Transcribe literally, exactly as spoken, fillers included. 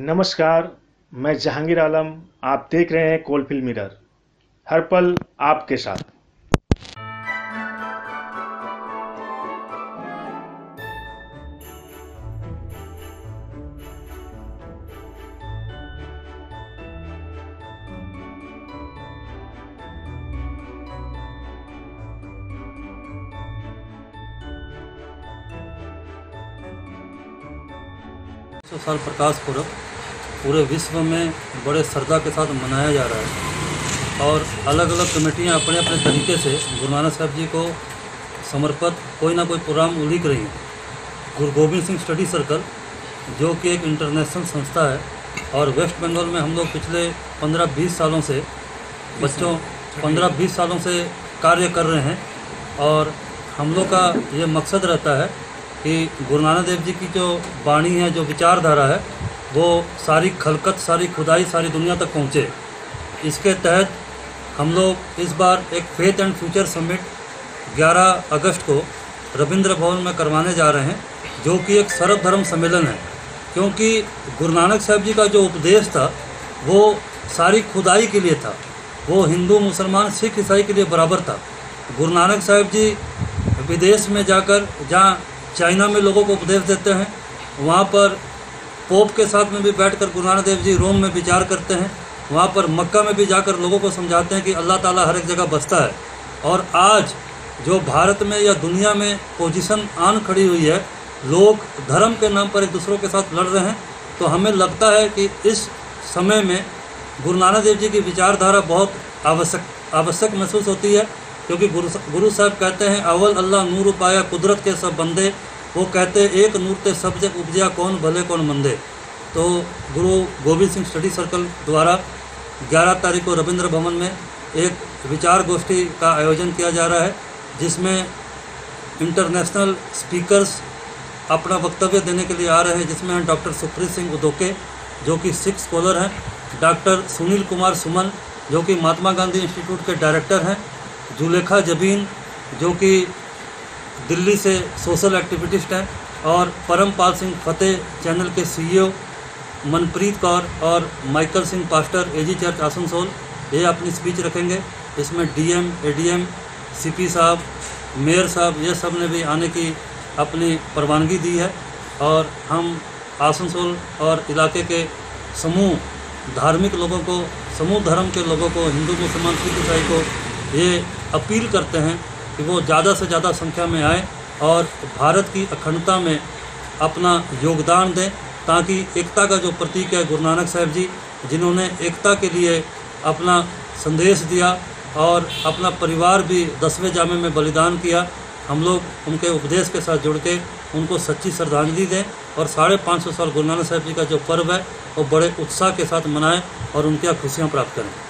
नमस्कार, मैं जहांगीर आलम। आप देख रहे हैं कोलफील्ड मिरर, हर पल आपके साथ। सौ साल प्रकाश पर्व पूरे विश्व में बड़े श्रद्धा के साथ मनाया जा रहा है और अलग अलग कमेटियां अपने अपने तरीके से गुरु नानक साहब जी को समर्पित कोई ना कोई प्रोग्राम उलीक रही है। गुरु गोविंद सिंह स्टडी सर्कल जो कि एक इंटरनेशनल संस्था है और वेस्ट बंगाल में हम लोग पिछले पंद्रह बीस सालों से बच्चों पंद्रह बीस सालों से कार्य कर रहे हैं और हम लोग का ये मकसद रहता है कि गुरु नानक देव जी की जो वाणी है, जो विचारधारा है, वो सारी खलकत, सारी खुदाई, सारी दुनिया तक पहुँचे। इसके तहत हम लोग इस बार एक फेथ एंड फ्यूचर समिट ग्यारह अगस्त को रविंद्र भवन में करवाने जा रहे हैं, जो कि एक सर्वधर्म सम्मेलन है। क्योंकि गुरु नानक साहब जी का जो उपदेश था वो सारी खुदाई के लिए था, वो हिंदू मुसलमान सिख ईसाई के लिए बराबर था। गुरु नानक साहब जी विदेश में जाकर, जहाँ चाइना में लोगों को उपदेश देते हैं, वहाँ पर पोप के साथ में भी बैठकर गुरु नानक देव जी रोम में विचार करते हैं, वहाँ पर मक्का में भी जाकर लोगों को समझाते हैं कि अल्लाह ताला हर एक जगह बसता है। और आज जो भारत में या दुनिया में पोजीशन आन खड़ी हुई है, लोग धर्म के नाम पर एक दूसरों के साथ लड़ रहे हैं, तो हमें लगता है कि इस समय में गुरु नानक देव जी की विचारधारा बहुत आवश्यक आवश्यक महसूस होती है। क्योंकि गुरु गुरु साहब कहते हैं, अव्वल अल्लाह नूर पाया कुदरत के सब बंदे। वो कहते हैं, एक नूर ते सब जग उपजिया, कौन भले कौन मंदे। तो गुरु गोविंद सिंह स्टडी सर्कल द्वारा ग्यारह तारीख को रविंद्र भवन में एक विचार गोष्ठी का आयोजन किया जा रहा है, जिसमें इंटरनेशनल स्पीकर्स अपना वक्तव्य देने के लिए आ रहे हैं, जिसमें हैं डॉक्टर सुप्रीत सिंह उदोके जो कि सिख स्कॉलर हैं, डॉक्टर सुनील कुमार सुमन जो कि महात्मा गांधी इंस्टीट्यूट के डायरेक्टर हैं, जुलेखा जबीन जो कि दिल्ली से सोशल एक्टिविटिस्ट हैं, और परमपाल सिंह फतेह चैनल के सीईओ, मनप्रीत कौर और Michael Singh pastor AG church Asansol, ये अपनी स्पीच रखेंगे। इसमें डीएम, एडीएम, सीपी साहब, मेयर साहब, ये सब ने भी आने की अपनी परवानगी दी है। और हम आसनसोल और इलाके के समूह धार्मिक लोगों को, समूह धर्म के लोगों को, हिंदू मुसलमान सिख ईसाई को ये अपील करते हैं कि वो ज़्यादा से ज़्यादा संख्या में आएँ और भारत की अखंडता में अपना योगदान दें, ताकि एकता का जो प्रतीक है गुरु नानक साहब जी, जिन्होंने एकता के लिए अपना संदेश दिया और अपना परिवार भी दसवें जामे में बलिदान किया, हम लोग उनके उपदेश के साथ जुड़ के उनको सच्ची श्रद्धांजलि दें और साढ़े पाँच सौ साल गुरु नानक साहब जी का जो पर्व है वो बड़े उत्साह के साथ मनाएं और उनकी खुशियाँ प्राप्त करें।